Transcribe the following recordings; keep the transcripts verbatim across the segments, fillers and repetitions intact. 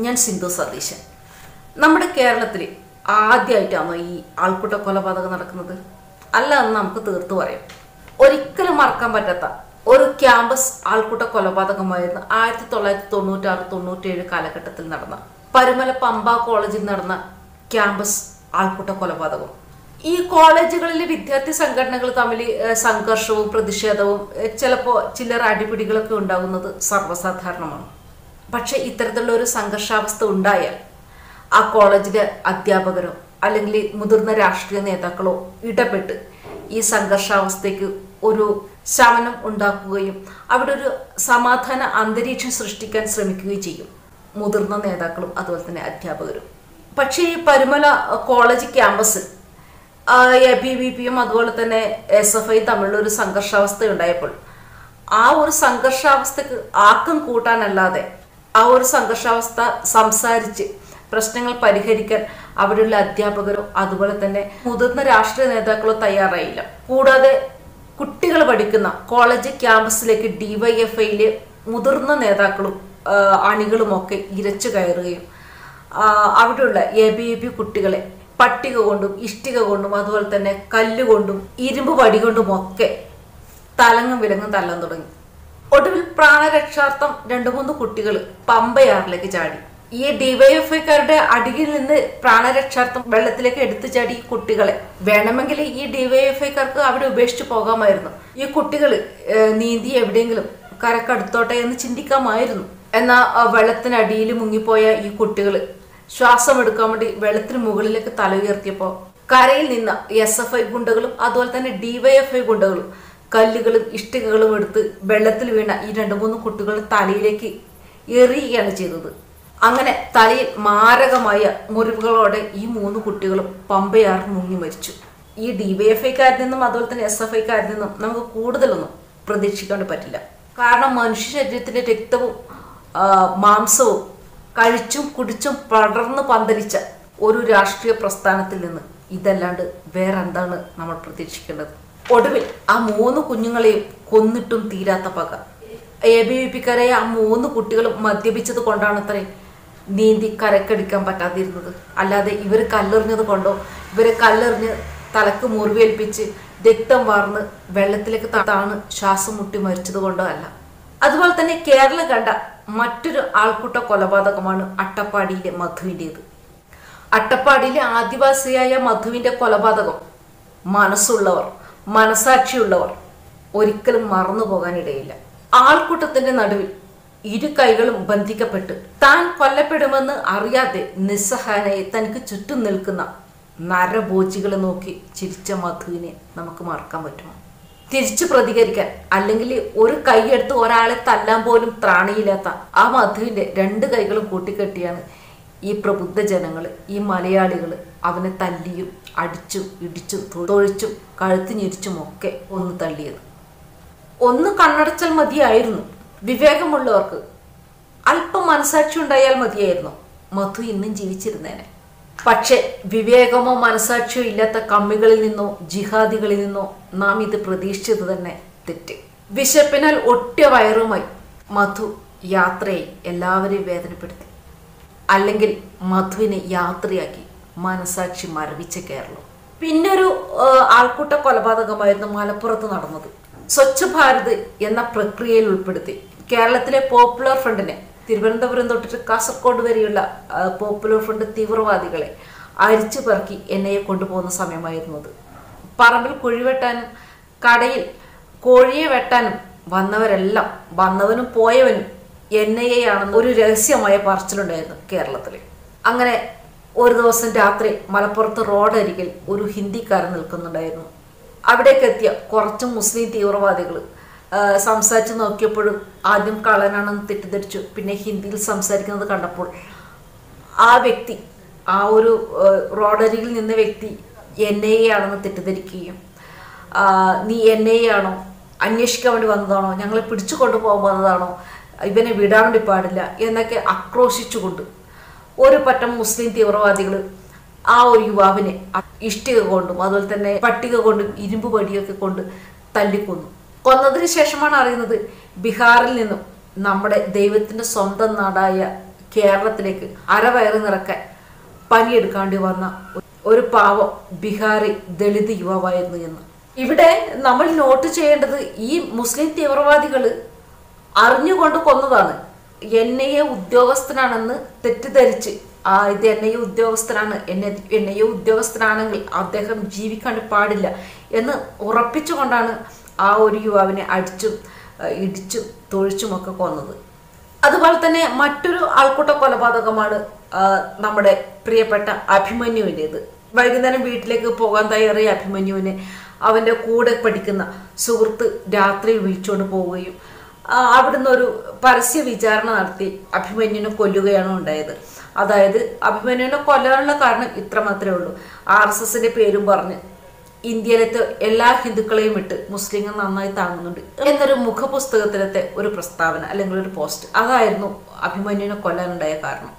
ഞാൻ സിന്ധു സതീശൻ. നമ്മുടെ കേരളത്തിൽ ആദ്യമായിട്ടാണോ ഈ ആൾക്കൂട്ട കൊലപാതകം നടക്കുന്നത്? അല്ല എന്ന് നമുക്ക് തീർത്തു പറയാം. ഒരിക്കലും മറക്കാൻ പറ്റാത്ത ഒരു ക്യാമ്പസ് ആൾക്കൂട്ട കൊലപാതകമായിരുന്നു ആയിരത്തി തൊള്ളായിരത്തി തൊണ്ണൂറ്റി ആറ് തൊണ്ണൂറ്റി ഏഴ് കാലഘട്ടത്തിൽ നടന്ന പരുമല പമ്പ കോളേജിൽ നടന്ന ക്യാമ്പസ് ആൾക്കൂട്ട കൊലപാതകം. ഈ കോളേജുകളിലെ വിദ്യാർത്ഥി സംഘടനകൾ തമ്മിൽ സംഘർഷവും പ്രതിഷേധവും ചിലപ്പോൾ ചില്ലറ അടിപിടികളൊക്കെ ഉണ്ടാകുന്നത് സർവ്വസാധാരണമാണ്. പക്ഷെ ഇത്തരത്തിലുള്ള ഒരു സംഘർഷാവസ്ഥ ഉണ്ടായാൽ ആ കോളേജിലെ അധ്യാപകരോ അല്ലെങ്കിൽ മുതിർന്ന രാഷ്ട്രീയ നേതാക്കളോ ഇടപെട്ട് ഈ സംഘർഷാവസ്ഥയ്ക്ക് ഒരു ശമനം ഉണ്ടാക്കുകയും അവിടെ ഒരു സമാധാന അന്തരീക്ഷം സൃഷ്ടിക്കാൻ ശ്രമിക്കുകയും ചെയ്യും മുതിർന്ന നേതാക്കളും അതുപോലെ തന്നെ അധ്യാപകരും. പക്ഷേ ഈ പരുമല കോളേജ് ക്യാമ്പസിൽ എ ബി വി പിയും അതുപോലെ തന്നെ എസ് എഫ് ഐ തമ്മിലുള്ള ഒരു സംഘർഷാവസ്ഥ ഉണ്ടായപ്പോൾ ആ ഒരു സംഘർഷാവസ്ഥക്ക് ആക്കം കൂട്ടാനല്ലാതെ ആ ഒരു സംഘർഷാവസ്ഥ സംസാരിച്ച് പ്രശ്നങ്ങൾ പരിഹരിക്കാൻ അവിടെയുള്ള അധ്യാപകരോ അതുപോലെ തന്നെ മുതിർന്ന രാഷ്ട്രീയ നേതാക്കളോ തയ്യാറായില്ല. കൂടാതെ കുട്ടികൾ പഠിക്കുന്ന കോളേജ് ക്യാമ്പസിലേക്ക് ഡിവൈഎഫ്ഐയിലെ മുതിർന്ന നേതാക്കളും അണികളുമൊക്കെ ഇരച്ചു കയറുകയും അവിടെയുള്ള എ ബി വി പി കുട്ടികളെ പട്ടിക കൊണ്ടും ഇഷ്ടിക കൊണ്ടും അതുപോലെ തന്നെ കല്ലുകൊണ്ടും ഇരുമ്പ് വടി കൊണ്ടും ഒക്കെ തലങ്ങും വിലങ്ങും തല്ലാൻ തുടങ്ങി. ഒടുവിൽ പ്രാണരക്ഷാർത്ഥം രണ്ടു മൂന്ന് കുട്ടികൾ പമ്പയാറിലേക്ക് ചാടി. ഈ ഡിവൈഎഫ്ഐക്കാരുടെ അടിയിൽ നിന്ന് പ്രാണരക്ഷാർത്ഥം വെള്ളത്തിലേക്ക് എടുത്തു ചാടി ഈ കുട്ടികളെ വേണമെങ്കിൽ ഈ ഡിവൈഎഫ്ഐക്കാർക്ക് അവിടെ ഉപേക്ഷിച്ചു പോകാമായിരുന്നു. ഈ കുട്ടികൾ നീന്തി എവിടെയെങ്കിലും കരക്കടുത്തോട്ടെ എന്ന് ചിന്തിക്കാമായിരുന്നു. എന്നാൽ വെള്ളത്തിനടിയിൽ മുങ്ങിപ്പോയ ഈ കുട്ടികൾ ശ്വാസം എടുക്കാൻ വേണ്ടി വെള്ളത്തിന് മുകളിലേക്ക് തല ഉയർത്തിയപ്പോൾ കരയിൽ നിന്ന് എസ് എഫ് ഐ ഗുണ്ടകളും അതുപോലെ തന്നെ ഡിവൈഎഫ്ഐ ഗുണ്ടകളും കല്ലുകളും ഇഷ്ടികകളും എടുത്ത് വെള്ളത്തിൽ വീണ ഈ രണ്ടു മൂന്ന് കുട്ടികളുടെ തലയിലേക്ക് എറിയുകയാണ് ചെയ്തത്. അങ്ങനെ തലയിൽ മാരകമായ മുറിവുകളോടെ ഈ മൂന്ന് കുട്ടികളും പമ്പയാറിൽ മുങ്ങി മരിച്ചു. ഈ ഡിവൈഎഫ്ഐക്കാരിൽ നിന്നും അതുപോലെ തന്നെ എസ് എഫ് ഐക്കാരിൽ നിന്നും നമുക്ക് കൂടുതലൊന്നും പ്രതീക്ഷിക്കാൻ പറ്റില്ല. കാരണം മനുഷ്യ ശരീരത്തിന്റെ രക്തവും മാംസവും കഴിച്ചും കുടിച്ചും പടർന്ന് പന്തലിച്ച ഒരു രാഷ്ട്രീയ പ്രസ്ഥാനത്തിൽ നിന്ന് ഇതല്ലാണ്ട് വേറെ എന്താണ് നമ്മൾ പ്രതീക്ഷിക്കേണ്ടത്? ഒടുവിൽ ആ മൂന്ന് കുഞ്ഞുങ്ങളെയും കൊന്നിട്ടും തീരാത്ത പക. എ ബി വി പിക്കാരെ ആ മൂന്ന് കുട്ടികളും മദ്യപിച്ചത് കൊണ്ടാണ് അത്രയും നീന്തി കരക്കടിക്കാൻ പറ്റാതിരുന്നത്. അല്ലാതെ ഇവർ കല്ലെറിഞ്ഞത് കൊണ്ടോ ഇവരെ കല്ലെറിഞ്ഞ് തലക്ക് മുറിവേൽപ്പിച്ച് രക്തം വാർന്ന് വെള്ളത്തിലേക്ക് താണ് ശ്വാസം മുട്ടി മരിച്ചത് കൊണ്ടോ അല്ല. അതുപോലെ തന്നെ കേരളം കണ്ട മറ്റൊരു ആൾക്കൂട്ട കൊലപാതകമാണ് അട്ടപ്പാടിയിലെ മധുവിൻ്റെത്. അട്ടപ്പാടിയിലെ ആദിവാസിയായ മധുവിന്റെ കൊലപാതകം മനസ്സുള്ളവർ മനസാക്ഷിയുള്ളവർ ഒരിക്കലും മറന്നു പോകാനിടയില്ല. ആൾക്കൂട്ടത്തിന്റെ നടുവിൽ ഇരു കൈകളും ബന്ധിക്കപ്പെട്ട് താൻ കൊല്ലപ്പെടുമെന്ന് അറിയാതെ നിസ്സഹായനായി തനിക്ക് ചുറ്റും നിൽക്കുന്ന നരഭോജികളെ നോക്കി ചിരിച്ച മധുവിനെ നമുക്ക് മറക്കാൻ പറ്റുമോ? തിരിച്ചു പ്രതികരിക്കാൻ അല്ലെങ്കിൽ ഒരു കൈയെടുത്ത് ഒരാളെ തല്ലാൻ പോലും ത്രാണിയില്ലാത്ത ആ മധുവിന്റെ രണ്ട് കൈകളും കൂട്ടിക്കെട്ടിയാണ് ഈ പ്രബുദ്ധ ജനങ്ങൾ ഈ മലയാളികൾ അവനെ തല്ലിയും അടിച്ചും ഇടിച്ചും തൊഴിച്ചും കഴുത്ത് ഞെരിച്ചും ഒക്കെ ഒന്ന് തള്ളിയത്. ഒന്ന് കണ്ണടച്ചാൽ മതിയായിരുന്നു. വിവേകമുള്ളവർക്ക് അല്പം മനസാക്ഷി ഉണ്ടായാൽ മതിയായിരുന്നു. മധു ഇന്നും ജീവിച്ചിരുന്നേനെ. പക്ഷെ വിവേകമോ മനസാക്ഷിയോ ഇല്ലാത്ത കമ്മികളിൽ നിന്നോ ജിഹാദികളിൽ നിന്നോ നാം ഇത് പ്രതീക്ഷിച്ചത് തന്നെ തെറ്റ്. വിശപ്പിനാൽ ഒട്ടിയ വയറുമായി മധു യാത്രയായി എല്ലാവരെയും വേദനപ്പെടുത്തി. അല്ലെങ്കിൽ മധുവിനെ യാത്രയാക്കി മനസാക്ഷി മരവിച്ച കേരളം. പിന്നൊരു ആൾക്കൂട്ട കൊലപാതകമായിരുന്നു മലപ്പുറത്ത് നടന്നത്. സ്വച്ഛ് ഭാരത് എന്ന പ്രക്രിയയിൽ ഉൾപ്പെടുത്തി കേരളത്തിലെ പോപ്പുലർ ഫ്രണ്ടിനെ തിരുവനന്തപുരം തൊട്ടിട്ട് കാസർഗോഡ് വരെയുള്ള പോപ്പുലർ ഫ്രണ്ട് തീവ്രവാദികളെ അരിച്ചു പെറുക്കി എൻ ഐ എ കൊണ്ടുപോകുന്ന സമയമായിരുന്നു അത്. പറമ്പിൽ കുഴി വെട്ടാനും കടയിൽ കോഴിയെ വെട്ടാനും വന്നവരെല്ലാം വന്നവനും പോയവനും എൻ ഐ എ ആണെന്ന് ഒരു രഹസ്യമായ പറച്ചിലുണ്ടായിരുന്നു കേരളത്തിൽ. അങ്ങനെ ഒരു ദിവസം രാത്രി മലപ്പുറത്ത് റോഡരികിൽ ഒരു ഹിന്ദിക്കാരൻ നിൽക്കുന്നുണ്ടായിരുന്നു. അവിടേക്ക് എത്തിയ കുറച്ച് മുസ്ലിം തീവ്രവാദികൾ സംസാരിച്ച് നോക്കിയപ്പോഴും ആദ്യം കള്ളനാണെന്ന് തെറ്റിദ്ധരിച്ചു. പിന്നെ ഹിന്ദിയിൽ സംസാരിക്കുന്നത് കണ്ടപ്പോൾ ആ വ്യക്തി ആ ഒരു റോഡരികിൽ നിന്ന വ്യക്തി എൻ ഐ എ ആണെന്ന് തെറ്റിദ്ധരിക്കുകയും നീ എൻ ഐ എ ആണോ, അന്വേഷിക്കാൻ വേണ്ടി വന്നതാണോ, ഞങ്ങളെ പിടിച്ചു കൊണ്ടുപോകാൻ വന്നതാണോ, ഇവനെ വിടാൻ വേണ്ടി പാടില്ല എന്നൊക്കെ ആക്രോശിച്ചുകൊണ്ട് ഒരു പറ്റം മുസ്ലിം തീവ്രവാദികൾ ആ ഒരു യുവാവിനെ ഇഷ്ടിക കൊണ്ടും അതുപോലെ തന്നെ പട്ടിക കൊണ്ടും ഇരുമ്പ് വടിയൊക്കെ കൊണ്ട് തല്ലിക്കൊന്നു. കൊന്നതിന് ശേഷമാണ് അറിയുന്നത് ബീഹാറിൽ നിന്നും നമ്മുടെ ദൈവത്തിന്റെ സ്വന്തം നാടായ കേരളത്തിലേക്ക് അരവയറ് നിറക്കാൻ പണിയെടുക്കാണ്ടി വന്ന ഒരു പാവം ബിഹാറി ദളിത് യുവാവായിരുന്നു എന്ന്. ഇവിടെ നമ്മൾ നോട്ട് ചെയ്യേണ്ടത് ഈ മുസ്ലിം തീവ്രവാദികൾ അറിഞ്ഞുകൊണ്ട് കൊന്നതാണ്. എൻ ഐ എ ഉദ്യോഗസ്ഥനാണെന്ന് തെറ്റിദ്ധരിച്ച് ആ ഇത് എൻ ഐ എ ഉദ്യോഗസ്ഥനാണ് എന്നെ എൻ ഐ എ ഉദ്യോഗസ്ഥനാണെങ്കിൽ അദ്ദേഹം ജീവിക്കാൻ പാടില്ല എന്ന് ഉറപ്പിച്ചുകൊണ്ടാണ് ആ ഒരു യുവാവിനെ അടിച്ചും ഇടിച്ചും തൊഴിച്ചുമൊക്കെ കൊന്നത്. അതുപോലെ തന്നെ മറ്റൊരു ആൾക്കൂട്ട കൊലപാതകമാണ് നമ്മുടെ പ്രിയപ്പെട്ട അഭിമന്യുവിൻ്റെത്. വൈകുന്നേരം വീട്ടിലേക്ക് പോകാൻ തയ്യാറിയ അഭിമന്യുവിനെ അവൻ്റെ കൂടെ പഠിക്കുന്ന സുഹൃത്ത് രാത്രി വിളിച്ചുകൊണ്ട് പോവുകയും അവിടുന്ന് ഒരു പരസ്യ വിചാരണ നടത്തി അഭിമന്യുവിനെ കൊല്ലുകയാണ് ഉണ്ടായത്. അതായത് അഭിമന്യുവിനെ കൊല്ലാനുള്ള കാരണം ഇത്ര മാത്രമേ ഉള്ളൂ. ആർ എസ് എസിന്റെ പേരും പറഞ്ഞ് ഇന്ത്യയിലത്തെ എല്ലാ ഹിന്ദുക്കളെയും വിട്ട് മുസ്ലിങ്ങൾ നന്നായി താങ്ങുന്നുണ്ട് എന്നൊരു മുഖപുസ്തകത്തിലത്തെ ഒരു പ്രസ്താവന അല്ലെങ്കിൽ ഒരു പോസ്റ്റ്, അതായിരുന്നു അഭിമന്യുവിനെ കൊല്ലാനുണ്ടായ കാരണം.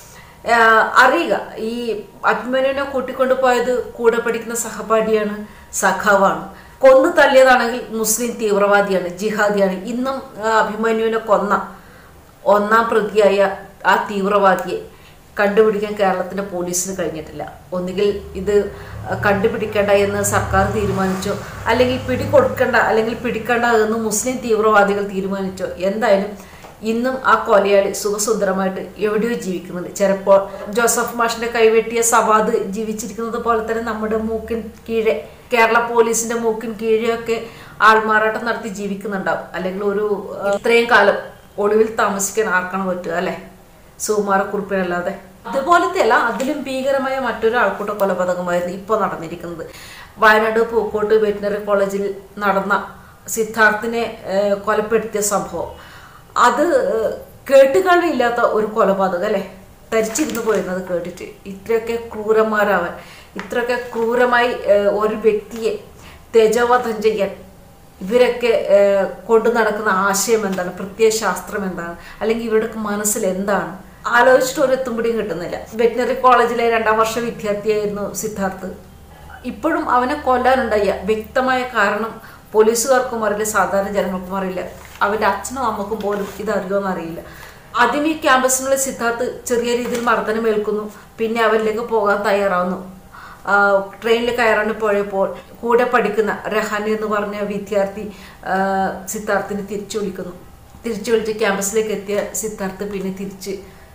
അറിയുക, ഈ അഭിമന്യുവിനെ കൂട്ടിക്കൊണ്ടു പോയത് കൂടെ പഠിക്കുന്ന സഹപാഠിയാണ്, സഖാവാണ്. കൊന്നു തള്ളിയതാണെങ്കിൽ മുസ്ലിം തീവ്രവാദിയാണ്, ജിഹാദിയാണ്. ഇന്നും അഭിമന്യുവിനെ കൊന്ന ഒന്നാം പ്രതിയായ ആ തീവ്രവാദിയെ കണ്ടുപിടിക്കാൻ കേരളത്തിന്റെ പോലീസിന് കഴിഞ്ഞിട്ടില്ല. ഒന്നുകിൽ ഇത് കണ്ടുപിടിക്കേണ്ട എന്ന് സർക്കാർ തീരുമാനിച്ചോ, അല്ലെങ്കിൽ പിടികൊടുക്കണ്ട അല്ലെങ്കിൽ പിടിക്കണ്ട എന്ന് മുസ്ലിം തീവ്രവാദികൾ തീരുമാനിച്ചോ. എന്തായാലും ഇന്നും ആ കൊലയാളി സുഖസുന്ദരമായിട്ട് എവിടെയോ ജീവിക്കുന്നുണ്ട്. ചിലപ്പോൾ ജോസഫ് മാഷിന്റെ കൈവെട്ടിയ സവാദ് ജീവിച്ചിരിക്കുന്നത് പോലെ തന്നെ നമ്മുടെ മൂക്കിൻ കീഴെ, കേരള പോലീസിന്റെ മൂക്കിൻ കീഴെയൊക്കെ ആൾമാറാട്ടം നടത്തി ജീവിക്കുന്നുണ്ടാവും. അല്ലെങ്കിൽ ഒരു ഇത്രയും കാലം ഒളിവിൽ താമസിക്കാൻ ആർക്കാണ് പറ്റുക അല്ലെ, സുകുമാരക്കുറിപ്പിനല്ലാതെ. അതുപോലത്തെ അല്ല, അതിലും ഭീകരമായ മറ്റൊരു ആൾക്കൂട്ട കൊലപാതകമായിരുന്നു ഇപ്പോൾ നടന്നിരിക്കുന്നത്. വയനാട് പൂക്കോട്ട് വെറ്റിനറി കോളേജിൽ നടന്ന സിദ്ധാർത്ഥിനെ കൊലപ്പെടുത്തിയ സംഭവം. അത് കേട്ടുകാണില്ലാത്ത ഒരു കൊലപാതകം അല്ലെ, തരിച്ചിരുന്നു പോയിരുന്നത് കേട്ടിട്ട്. ഇത്രയൊക്കെ ക്രൂരന്മാരാവാൻ, ഇത്രയൊക്കെ ക്രൂരമായി ഒരു വ്യക്തിയെ തേജോവധം ചെയ്യാൻ ഇവരൊക്കെ കൊണ്ടു നടക്കുന്ന ആശയം എന്താണ്, പ്രത്യയശാസ്ത്രം എന്താണ്, അല്ലെങ്കിൽ ഇവരുടെ മനസ്സിൽ എന്താണ് ആലോചിച്ചിട്ട് ഒരു എത്തുംപിടിയും കിട്ടുന്നില്ല. വെറ്റിനറി കോളേജിലെ രണ്ടാം വർഷ വിദ്യാർത്ഥിയായിരുന്നു സിദ്ധാർത്ഥ്. ഇപ്പോഴും അവനെ കൊല്ലാനുണ്ടായ വ്യക്തമായ കാരണം പോലീസുകാർക്കും അറിയില്ല, സാധാരണ ജനങ്ങൾക്കും അറിയില്ല, അവൻ്റെ അച്ഛനും അമ്മക്കും പോലും ഇതറിയുമെന്ന് അറിയില്ല. ആദ്യം ഈ ക്യാമ്പസിനുള്ളിൽ സിദ്ധാർത്ഥ് ചെറിയ രീതിയിൽ മർദ്ദനമേൽക്കുന്നു, പിന്നെ അവരിലേക്ക് പോകാൻ തയ്യാറാവുന്നു. ട്രെയിനിൽ കയറാണ്ട് പോയപ്പോൾ കൂടെ പഠിക്കുന്ന രഹാനി എന്ന് പറഞ്ഞ വിദ്യാർത്ഥി സിദ്ധാർത്ഥിനെ തിരിച്ചു വിളിക്കുന്നു. തിരിച്ചു വിളിച്ച് ക്യാമ്പസിലേക്ക് എത്തിയ സിദ്ധാർത്ഥ് പിന്നെ തിരിച്ച്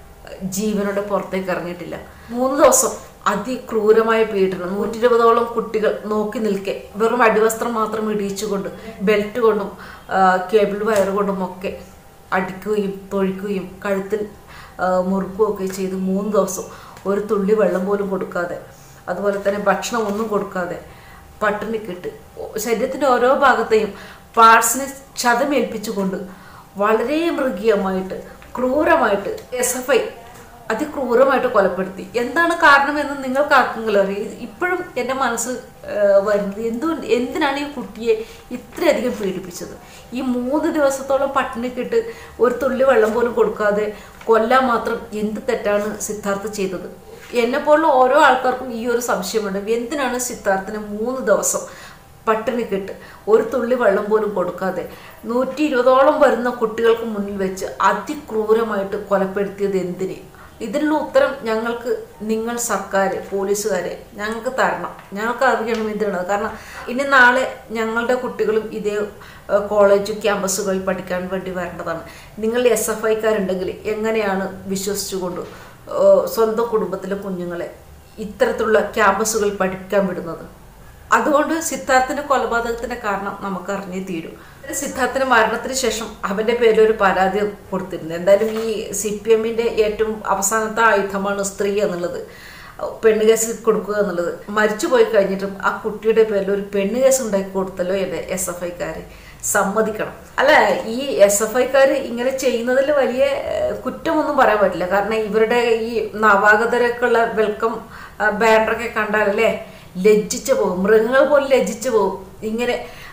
ജീവനോടെ പുറത്തേക്ക് ഇറങ്ങിയിട്ടില്ല. മൂന്ന് ദിവസം അതിക്രൂരമായ പീഡനം. നൂറ്റി ഇരുപതോളം കുട്ടികൾ നോക്കി നിൽക്കെ വെറും അടിവസ്ത്രം മാത്രം ഇടിയിച്ചുകൊണ്ട് ബെൽറ്റ് കൊണ്ടും കേബിൾ വയർ കൊണ്ടും ഒക്കെ അടിക്കുകയും തൊഴിക്കുകയും കഴുത്തിൽ മുറുക്കുകയൊക്കെ ചെയ്ത് മൂന്ന് ദിവസം ഒരു തുള്ളി വെള്ളം പോലും കൊടുക്കാതെ, അതുപോലെ തന്നെ ഭക്ഷണം ഒന്നും കൊടുക്കാതെ പട്ടിണിക്കിട്ട് ശരീരത്തിൻ്റെ ഓരോ ഭാഗത്തെയും പാർട്സിനെ ക്ഷതമേൽപ്പിച്ചുകൊണ്ട് വളരെ മൃഗീയമായിട്ട് ക്രൂരമായിട്ട് എസ് എഫ് ഐ അതിക്രൂരമായിട്ട് കൊലപ്പെടുത്തി. എന്താണ് കാരണമെന്ന് നിങ്ങൾക്ക് ആർക്കെങ്കിലും അറിയാം? ഇപ്പോഴും എൻ്റെ മനസ്സിൽ വരുന്നത് എന്തുകൊണ്ട് എന്തിനാണ് ഈ കുട്ടിയെ ഇത്രയധികം പീഡിപ്പിച്ചത്? ഈ മൂന്ന് ദിവസത്തോളം പട്ടിണിക്കിട്ട് ഒരു തുള്ളി വെള്ളം പോലും കൊടുക്കാതെ കൊല്ലാൻ മാത്രം എന്ത് തെറ്റാണ് സിദ്ധാർത്ഥ് ചെയ്തത്? എന്നെപ്പോലുള്ള ഓരോ ആൾക്കാർക്കും ഈ ഒരു സംശയമുണ്ട്. എന്തിനാണ് സിദ്ധാർത്ഥിന് മൂന്ന് ദിവസം പട്ടിണിക്കിട്ട് ഒരു തുള്ളി വെള്ളം പോലും കൊടുക്കാതെ നൂറ്റി ഇരുപതോളം വരുന്ന കുട്ടികൾക്ക് മുന്നിൽ വെച്ച് അതിക്രൂരമായിട്ട് കൊലപ്പെടുത്തിയത് എന്തിന്? ഇതിനുള്ള ഉത്തരം ഞങ്ങൾക്ക് നിങ്ങൾ സർക്കാർ പോലീസുകാരെ ഞങ്ങൾക്ക് തരണം. ഞങ്ങൾക്ക് അറിയണം എന്താണ്. കാരണം ഇനി നാളെ ഞങ്ങളുടെ കുട്ടികളും ഇതേ കോളേജ് ക്യാമ്പസുകളിൽ പഠിക്കാൻ വേണ്ടി വരേണ്ടതാണ്. നിങ്ങൾ എസ് എഫ് ഐക്കാരുണ്ടെങ്കിൽ എങ്ങനെയാണ് വിശ്വസിച്ചുകൊണ്ട് സ്വന്തം കുടുംബത്തിലെ കുഞ്ഞുങ്ങളെ ഇത്തരത്തിലുള്ള ക്യാമ്പസുകളിൽ പഠിക്കാൻ വിടുന്നത്? അതുകൊണ്ട് സിദ്ധാർത്ഥിന്റെ കൊലപാതകത്തിന്റെ കാരണം നമുക്ക് അറിഞ്ഞേ തീരൂ. സിദ്ധാർത്ഥിന്റെ മരണത്തിന് ശേഷം അവന്റെ പേരിൽ ഒരു പരാതി കൊടുത്തിരുന്നു. എന്തായാലും ഈ സി പി എമ്മിന്റെ ഏറ്റവും അവസാനത്തെ ആയുധമാണ് സ്ത്രീ എന്നുള്ളത്, പെണ്ണുകേസ് കൊടുക്കുക എന്നുള്ളത്. മരിച്ചു പോയി കഴിഞ്ഞിട്ടും ആ കുട്ടിയുടെ പേരിൽ ഒരു പെണ്ണുകേസ് ഉണ്ടാക്കി കൊടുത്തല്ലോ എന്റെ എസ് എഫ് ഐക്കാര്. സമ്മതിക്കണം. അല്ല, ഈ എസ് എഫ് ഐക്കാര് ഇങ്ങനെ ചെയ്യുന്നതിൽ വലിയ കുറ്റമൊന്നും പറയാൻ പറ്റില്ല. കാരണം ഇവരുടെ ഈ നവാഗതരൊക്കെയുള്ള വെൽക്കം ബാനറൊക്കെ കണ്ടാലല്ലേ ലജ്ജിച്ചു പോകും. മൃഗങ്ങൾ പോലും ലജ്ജിച്ചു പോകും. ഇങ്ങനെ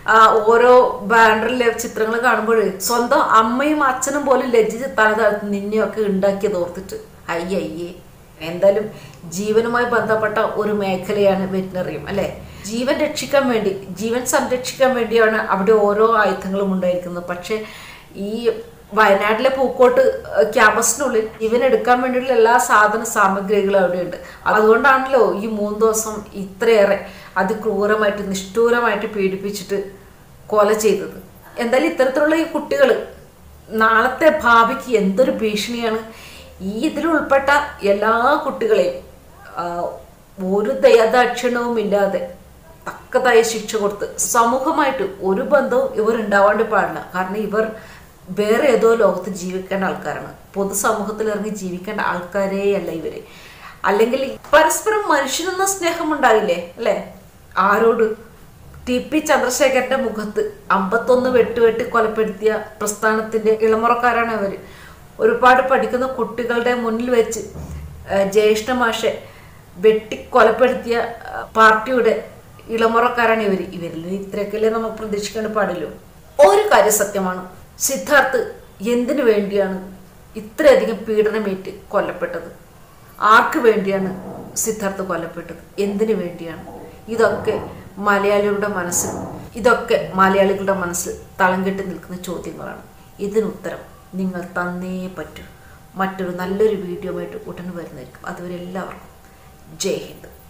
ഓരോ ബാനറിലെ ചിത്രങ്ങൾ കാണുമ്പോൾ സ്വന്തം അമ്മയും അച്ഛനും പോലും ലജ്ജിച്ച് തലതാഴ്ത്തി നിന്നെയൊക്കെ ഉണ്ടാക്കിയത് ഓർത്തിട്ട് അയ്യയ്യേ. എന്തായാലും ജീവനുമായി ബന്ധപ്പെട്ട ഒരു മേഖലയാണ് വെറ്റിനറിയും അല്ലെ. ജീവൻ രക്ഷിക്കാൻ വേണ്ടി, ജീവൻ സംരക്ഷിക്കാൻ വേണ്ടിയാണ് അവിടെ ഓരോ ആയുധങ്ങളും ഉണ്ടായിരിക്കുന്നത്. പക്ഷെ ഈ വയനാട്ടിലെ പൂക്കോട്ട് ക്യാമ്പസിനുള്ളിൽ ഇവൻ എടുക്കാൻ വേണ്ടിയിട്ടുള്ള എല്ലാ സാധന സാമഗ്രികളും അവിടെയുണ്ട്. അതുകൊണ്ടാണല്ലോ ഈ മൂന്ന് ദിവസം ഇത്രയേറെ അതിക്രൂരമായിട്ട് നിഷ്ഠൂരമായിട്ട് പീഡിപ്പിച്ചിട്ട് കൊല ചെയ്തത്. എന്തായാലും ഇത്തരത്തിലുള്ള ഈ കുട്ടികൾ നാളത്തെ ഭാവിക്ക് എന്തൊരു ഭീഷണിയാണ്. ഈ ഇതിൽ ഉൾപ്പെട്ട എല്ലാ കുട്ടികളെയും ഒരു ദയാദാക്ഷിണ്യവും ഇല്ലാതെ തക്കതായ ശിക്ഷ കൊടുത്ത് സമൂഹമായിട്ട് ഒരു ബന്ധവും ഇവർ ഉണ്ടാവാണ്ട് പാടില്ല. കാരണം ഇവർ വേറെ ഏതോ ലോകത്ത് ജീവിക്കേണ്ട ആൾക്കാരാണ്. പൊതുസമൂഹത്തിൽ ഇറങ്ങി ജീവിക്കേണ്ട ആൾക്കാരേ അല്ല ഇവര്. അല്ലെങ്കിൽ പരസ്പരം മനുഷ്യനെന്ന സ്നേഹം ഉണ്ടാവില്ലേ അല്ലെ? ആരോട്? ടി പി ചന്ദ്രശേഖരന്റെ മുഖത്ത് അമ്പത്തൊന്ന് വെട്ടുവെട്ടി കൊലപ്പെടുത്തിയ പ്രസ്ഥാനത്തിന്റെ ഇളമുറക്കാരാണ് അവര്. ഒരുപാട് പഠിക്കുന്ന കുട്ടികളുടെ മുന്നിൽ വെച്ച് ജ്യേഷ്ഠ മാഷെ വെട്ടി കൊലപ്പെടുത്തിയ പാർട്ടിയുടെ ഇളമുറക്കാരാണ് ഇവര്. ഇവരിൽ ഇത്രയൊക്കെയല്ലേ നമുക്ക് പ്രതീക്ഷിക്കാൻ പാടില്ലോ. ഒരു കാര്യം സത്യമാണ്, സിദ്ധാർത്ഥ് എന്തിനു വേണ്ടിയാണ് ഇത്രയധികം പീഡനമേറ്റ് കൊല്ലപ്പെട്ടത്? ആർക്ക് വേണ്ടിയാണ് സിദ്ധാർത്ഥ് കൊല്ലപ്പെട്ടത്? എന്തിനു വേണ്ടിയാണ്? ഇതൊക്കെ മലയാളികളുടെ മനസ്സിൽ ഇതൊക്കെ മലയാളികളുടെ മനസ്സിൽ തളം കെട്ടി നിൽക്കുന്ന ചോദ്യങ്ങളാണ്. ഇതിനുത്തരം നിങ്ങൾ തന്നേ പറ്റൂ. മറ്റൊരു നല്ലൊരു വീഡിയോ ആയിട്ട് ഉടനെ വരുന്നതായിരിക്കും. അതുവരെ എല്ലാവർക്കും ജയ് ഹിന്ദ്.